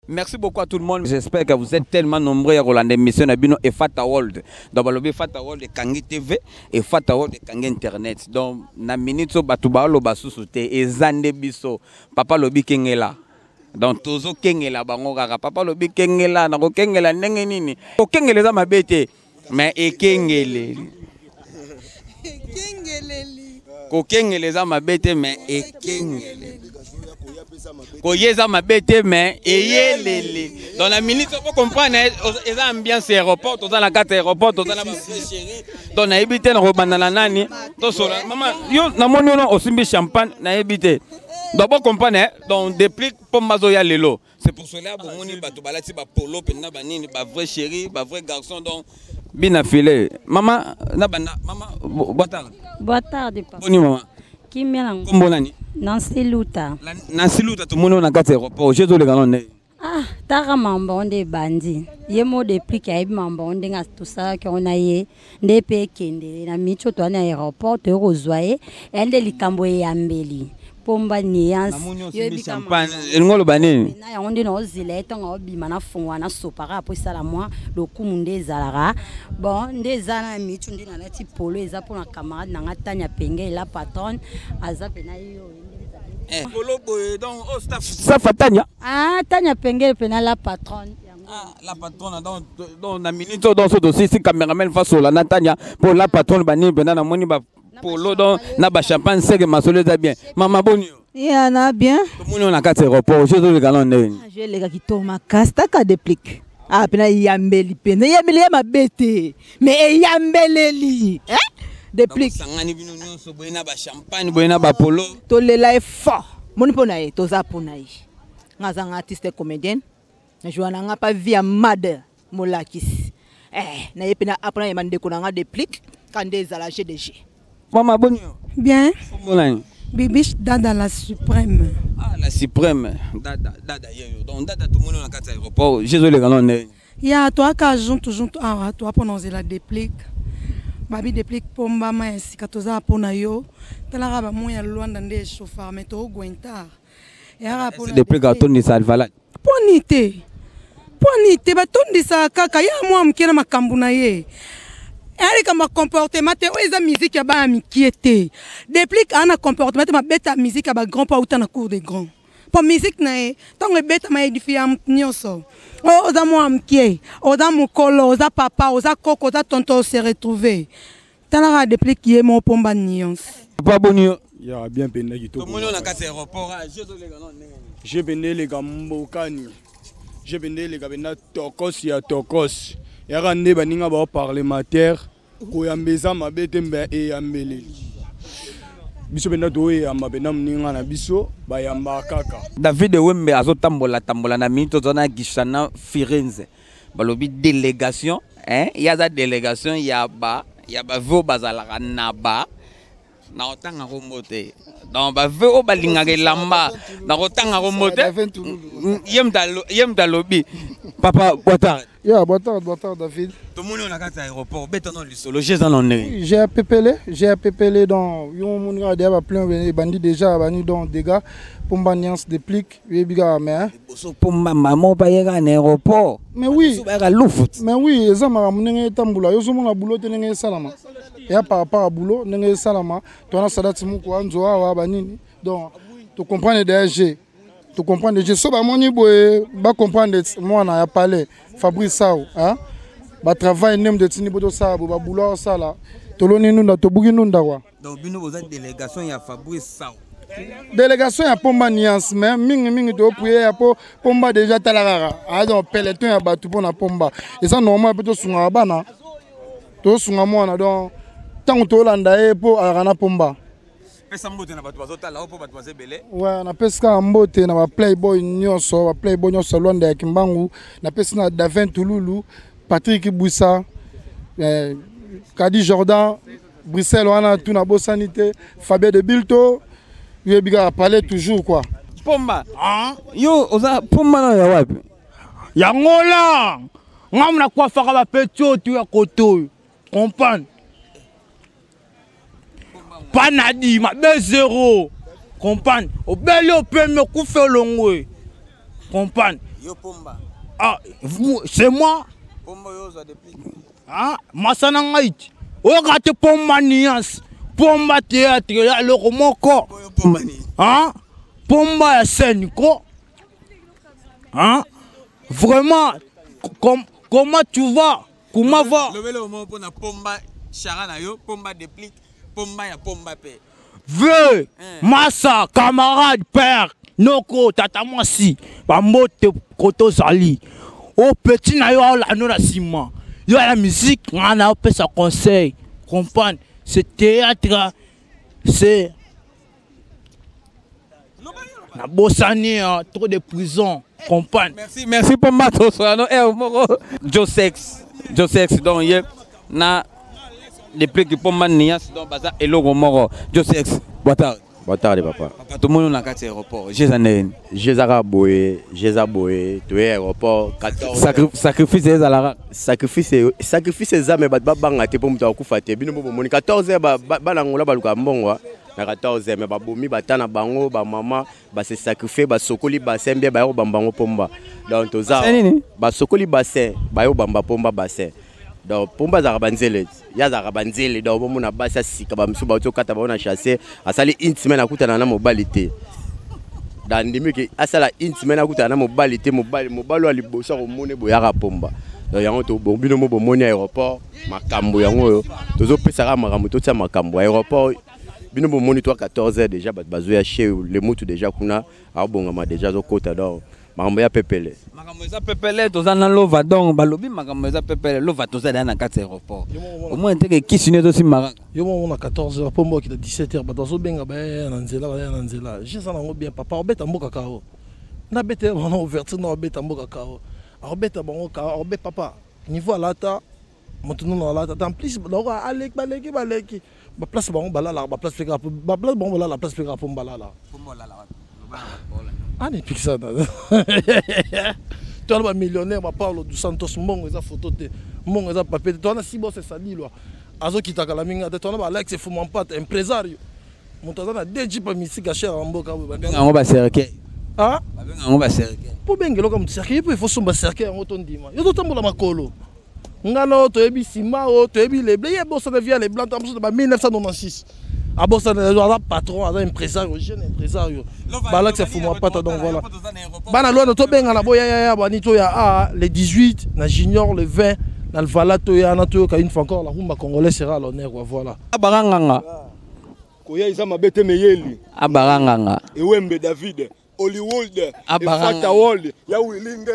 Merci beaucoup à tout le monde. J'espère que vous êtes tellement nombreux à Roland émission Nabino et Fata World. Donc balobi Fata World de Kangi TV et Fata World de Kangi Internet. Donc na minute so batuba lo basusu te ezande biso. Papa lobi kengela. Donc tozo kengela bango kaka papa lobi kengela na ko kengela ndenge nini. Ko kengeleza mabete mais ekengele. Kengeleli. Ko kengeleza mabete mais ekengele. Koyeza mabete mais eyelele. Dans la minute on peut comprendre les ambiance aéroport, dans la carte aéroport, dans la chérie. Dans na ebité na robandana nani. To sola maman yo na moni no osimbi champagne na ebité. D'abord comprendre donc déplique pour mazoya lelo. C'est pour cela bon moni bato balati ba polo pena ba nini ba vrai chéri, ba vrai garçon donc bien affilé. Maman na bana maman boa tarde. Boa tarde papa. Boni maman. Qui mélange? Kombo nani? Nancy Luta. Nancy Luta tout monde na carte aéroport. Jésus le galon. Ah, tara mamba onde bandi. Yemo depuis qu'il y a mamba onde nga tout ça qu'on a yé. Nde pe kende na micho to na aéroport to rozoye. Ende likambo yambeli. Pomba niance. Yo champagne. Ngolo banini. Na ya onde no zile to nga obima na fongwa na sopara po sala moi le kumunde zalara. Bon, nde zana micho nde na lati polo eza pour na camarade na ngatanya penge la patronne azape na yo. Polo boy donc au staff ça fatanya. Ah, tanya penge pena la patronne. Ah, la patronne donc na minute dans ce dossier si cameraman face au la Natania pour la patronne bani pena na moni ba polo donc na ba champagne c'est que masolo za bien. Maman boni. Ya na bien. Tout monde na carte aéroport, je le galon ne. Je les gars qui toma casta ka déplique. Ah pena yambeli pena yambeli ma bête. Mais yambeleli. Hein? Déplique. Sangani bino nyonso boyena ba champagne boyena ba polo. To lela est fort. Moni ponaye to za ponaye. Ngaza nga artiste comédienne. Na joana nga pa via mad molakis. Na yepena apna yemande ko nga déplique quand des à la GDG. Maman boni. Bien. Molani. Bibiche Dada la suprême. Ah la suprême. Dada yo. Donc Dada tout le monde na carte aéroport, Jésus le galon ne. Ya toi ka junto ah toi prononcer la déplique. Babi déplique pomba ma sikatoza pona yo. Tala ba moya Luanda nde chauffeur mais to gwenta. Ya pona déplique atoni salvala. Ponite batondi sa kaka ya mwa mkena makambu na ye. Elle comme comportement te oza musique ya ba mikiete. Déplique ana comportement ma beta musique ya ba grand pa uta na cour des grands. Pour musique na e tango beta ma edifia nyonso. Oza mwa mkie, oza mukolo, oza papa, oza koko, oza tonton se retrouver. Tala déplique ye mo pomba nyons. Pas boni. Ya bien penda ki to. Tout monde na carte aéroport, Jésus le galon ne. Je bende le gambokani. Je bende le gabena tokos ya tokos. Ya rande baninga ba parlementaire ko yambeza mabete mbe e yambeleli. Biso benda do e yamba bena mninga na biso ba yamba kaka. David Wembe azotambola na minute zona gishana Firenze. Balobi délégation, il y a la délégation ya ba vo bazala na ba. Na otanga remonter. Donc ba vo balinga lamba na otanga remonter. Yem dalobi. Papa boa Ya boa tarde David. Tout le monde na carte aéroport, béton le solo, j'ai en nez. J'ai appelé dans yon mon gars déjà plein bandits déjà bani dans dégâts pour baniance déplique biga mais pour maman pas y en aéroport. Mais oui. Mais oui, ça m'a ramené tambula. Yo somo na boulot tenenge salama. Ya par rapport à boulot tenenge salama. Toi na sadati muko anzoa wa banini. Donc tu comprends DG. Tu comprends DG so ba moni boy ba comprendre moi na ya parler Fabrice Sao, hein? Ba travail nem de tini boto sa ba boulot ça là. Toloni nunda to bugi nunda wa. Donc bino vous êtes délégation ya Fabrice Sao. Délégation ya pomba niance mais mingi to prier ya pomba déjà talarara. Ah donc peloton ya batu pona pomba. Et ça normal peut to sunga bana. To sunga mwana donc tant to landa e po arana pomba. Pesa mbote na batu bazotala opo batu bazebele. Ouais, na peska mbote na ba playboy nyonso Luanda ya Kimbangu, na pesa na Davin Touloulou, Patrick Boussa, Kadi Jordan, Bruxelles wana tuna bosanité, Fabien de Bilto, yo biga parler toujours quoi. Pomba. Yo oza pomba na ya wapi? Ya ngola. Ngamna kwa faka ba petio tu ya koto. Comprendre? Panadi ma B0. Comprendre? Au bel au premier coup fait longue. Comprendre? Yo Pomba. Ah, c'est moi. Pomba yo za depuis. Ah, masana ngaiti. O gate Pomba nuance. Pomba théâtre ya loko moko. Pomba ni. Hein? Pomba ya scène ko. Hein? Vraiment, comment tu vas? Comment va? Le moment pour na Pomba charana yo, Pomba déplique, Pomba ya Pomba pe. Veu, massa, camarade, père, noko, tata mwasi, bambote koto zali. Au petit na yo la no la ciment. Yo la musique, on a fait sa conseil. Comprendre? Ce théâtre, c'est na bossani, trop de prison. Comprendre? Merci Pomba to soano moko. Josex donc ye na déplique Pomba nias donc baza eloko moko. Josex, boa tarde. Boa tarde, papa. Papa, tout le monde na kati aéroport. Jézara boé, tu es aéroport 14. Sacrifice ezalaka. Sacrifice eza mais ba banga te pour muta kufa te. Bino bo moni 14 ba na ngola ba luka mbongo. Na 14 mais ba bomi batana bango ba mama ba se sacrifier ba sokoli bassin bien ba yo bambango Pomba. Donc toza ba sokoli bassin ba yo bamba Pomba bassin. Donc Pomba za banzele ya za banzele donc bo mona basa sika ba msu ba to kata ba na chasser asali intime na kutana na mobilité dans ndimi ke asala intime na kutana na mobilité mobalo ali bosa ko mone boyaka Pomba donc yango to bino mo bo moni aéroport makambo yango tozo pesa makambo to tia makambo aéroport bino bo moni toi 14h déjà bazo ya chez les motu déjà kuna abongama déjà zo kota donc makambo ya pepele. Makambo eza pepele toza na lova donc balobi makambo eza pepele lova toza na kati aéroport. Au moins teke kisine to simara. Yo mo na 14h Pomba ki 17h ba tozo benga ba na nzela. Je ça nango bien papa obeta mboka kao. Na bete na ouverture na obeta mboka kao. Obeta bango kao obeta papa. Niveau alata motuno na alata en plus donc baleki ba place bango balala ba place pleka ba place bango balala la place pleka Pomba balala. Pomba balala. Ah, n'est plus que ça. Tu as un millionnaire, ma parle du Santos, mon photo, mon papier. Tu as un si beau, c'est ça, lui. Azo qui t'a calaminga, tu as un Alex, il faut m'en pas, empresario. Mon tas a deux jeeps mystiques à cher en boca. On va cerquer. Ah? On va cerquer. Pour bien que l'on comme cerquer, il faut s'en cerquer en automne dimanche. Il y a d'autres mots à ma colo. Ngalo, tu es bisima, tu es les blés, bon, ça devient les blancs, en 1996. Ah bon, ça un patron, un impresario, jeune impresario. Balak c'est fou moi pas donc voilà. Bana loi to benga na boya ya banito ya les 18, na junior le 20, na le valato ya na to ka une fois encore la rumba congolais sera à l'honneur voilà. Abaranganga. Koya isa mabete meyeli. Abaranganga. Ewembe David. Hollywood, Fata World, ya wilinde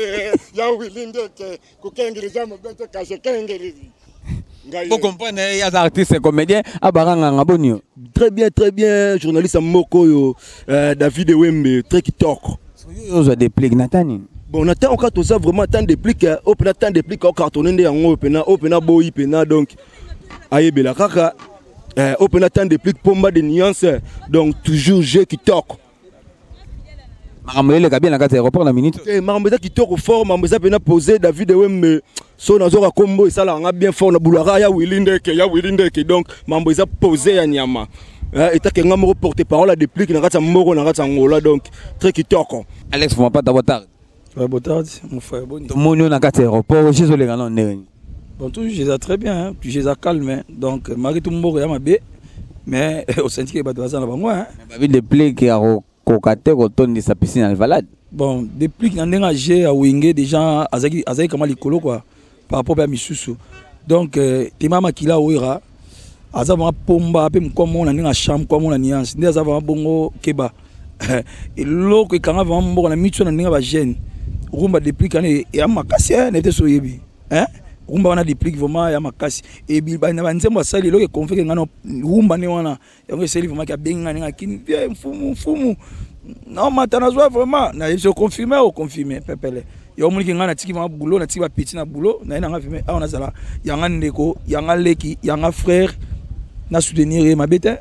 kukengiriza mabete kashe kengirizi. Vous comprenez, il y a des artistes et comédiens à Baranganga Bonio. Très bien, journaliste à Moko, David Ewembe, très qui talk. Vous avez des pliques, Nathan. Bon, Nathan, on a tout ça vraiment tant de pliques, open tant de pliques, on cartonné en open boy, pena donc, aïe, bela kaka, open tant de pliques, Pomba de nuances, donc toujours jeu qui talk. Marambe le kabien na kati aéroport na minute. Marambe qui talk fort, marambe ça pena poser David Ewembe. So nazoka kombo et ça là on a bien fort na boulara ya wilindeke donc mambo ça posé ya nyama et ta kenga mo porter parole à déplique na kata moko na kata ngola donc très qui toko Alex faut pas ta tard. Ouais botard mon frère boni. Tout monde na kata aéroport je les galons ndeni. Bon tout je les très bien puis je les calme donc mari tout mboko ya mabe mais au senti que bato bazana bango hein. Mais ba déplique ya kokate ko tondi sa piscine al valade. Bon déplique na ndenga j'ai à wingé déjà azaki comment likolo quoi. Par rapport à Misusu. Donc, les mamans qui la ouira, elles ont un pomba, comme on a une chambre, comme on a une nuance, elles ont un bongo keba. Et l'eau que quand on a un bon, on a mis sur la gêne. Rumba depuis qu'on est à ma casse, n'était sur Yebi. Hein? Rumba on a des pliques vraiment à ma casse. Et bien, on a un zéro ça, les lois confèrent que Rumba n'est pas là. Et on essaie vraiment qu'il y a bien un qui vient, fou. Non, maintenant, vraiment, on a confirmé ou confirmé, pépele. Il y a un qui a un boulot, un petit boulot, il y a un ndeko, il y a un leki, il y a un frère, il y a un soutenir ma bête.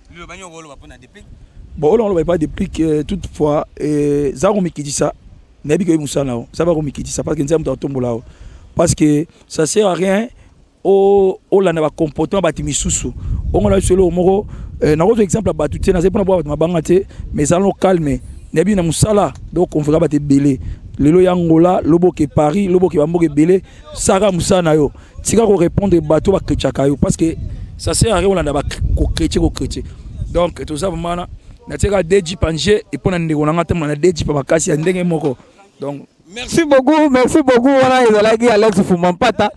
Bon, on ne va pas dépliquer toutefois. Zaroumi qui dit ça, ça va qui dit ça parce que nous parce que ça ne sert à rien. On a un comportement qui est on a eu un exemple à tout mais ça nous calme. Donc on fera des belés. lelo ya Angola lobo ke Paris lobo ke bamboke belé saka musana yo tika ko répondre bateau ba chrétien yo parce que ça sert à rien on a ba ko chrétien donc tout ça vraiment na tika deji panje et pour na ndeko na ngata na deji pa bakasi ya ndenge moko donc merci beaucoup wana ezalaki Alex Fumampata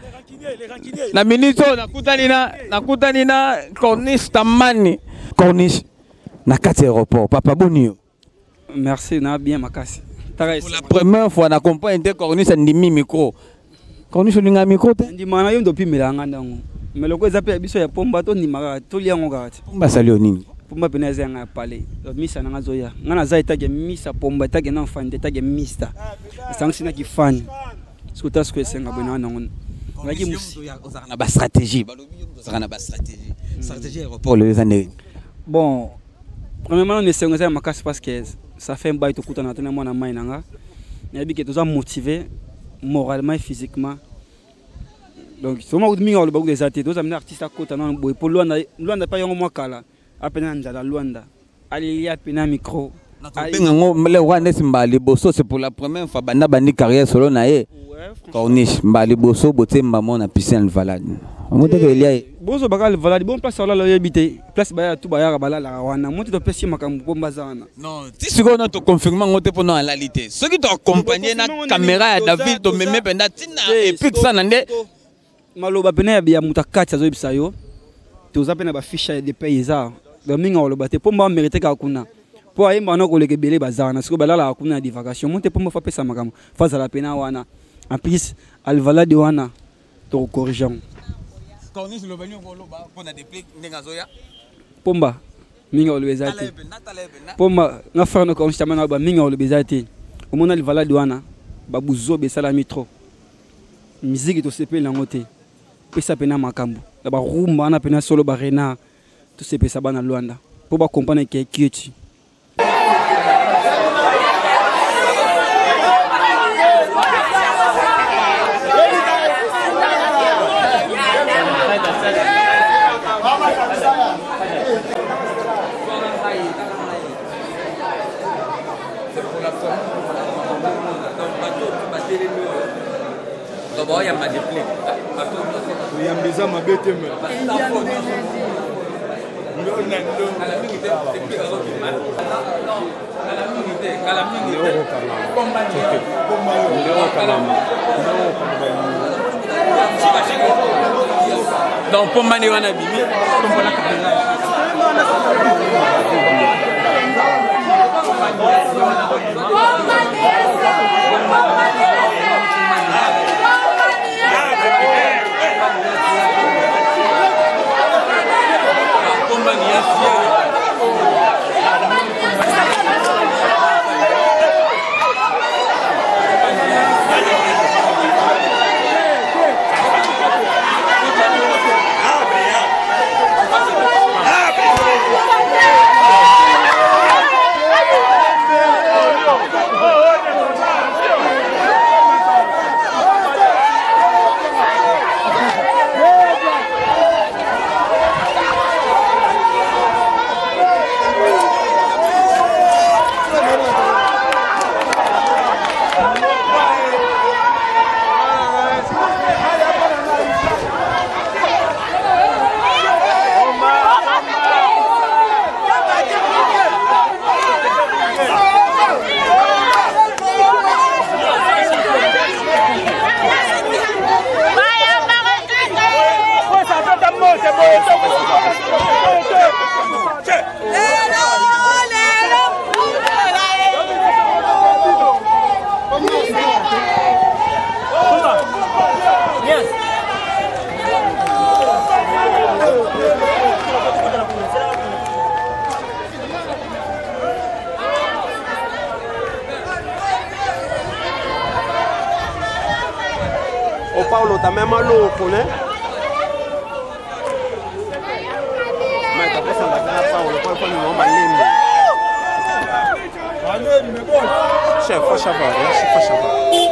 na minute nakutani na Corniche Tamani Corniche na kati aéroport papa bonio merci na bien makasi pour la première fois na comprendre Corniche ndimi micro Corniche ninga micro te ndima na yo ndopi melanga ndango meloko ezape biso ya pomba to ndimaka to liango kati pomba salio nini pomba peneza nga parler misa na ngazoya ngana za etage misa pomba etage na fande etage mista sangsi na kifani skuta sko esenga bona nango ngaki musi na ba stratégie na ba stratégie aéroport le zane bon premièrement on essaie de makasi parce que ça fait un bail tout coûtant na tena mona mai nanga na bi que tous motivé moralement et physiquement donc soma udminga ole bagu des artistes tous amener artiste à côté na boy pour Luanda pas yongo mwakala apena nzala Luanda ali ya pena micro bengango mele wana simbali boso c'est pour la première fois banda bani carrière solo na ye Corniche mbali boso botemba mona piscine valade moto que il y a boso bakal valade bon place là la habité place baya tout baya bala la wana moto to pesi makambo ko mbazana non ti siko na to confirmer ngote pour na réalité ceux qui t'ont accompagné na caméra ya David to meme penda tina et puis ça nande maloba pena ya mutakati azo ibisa yo to za pena ba ficha de paysans do minga oloba te pomba mériter ka kuna po ayemba na ko leke belé bazana siko balala kuna di vacation monte pomba fa pesa makambo fa la pena wana en plus al valade wana to corrigeant Corniche le venu pour na déplique ndengazoya pomba minga olobezati pomba na faire no Corniche tamana ba minga olobezati o mona al valade wana ba buzo be salami trop musique to sepe langote pesa pena makambo la ba rumba na pena solo ba rena to sepe sabana Luanda pour ba comprendre que kieti ya ma déplique ya mbeza mabete me donc pomba ni wana bimi O Paulo tá mesmo louco, né? Mas tá pensando aqui na Paulo, qual foi o nome lindo? Chefe, faz favor, faz favor.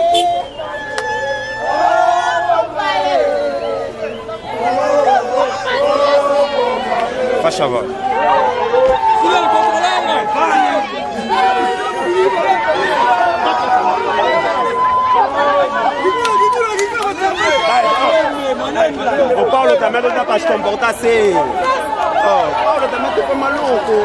Faz favor. também não dá para se comportar assim. Paulo também ficou maluco.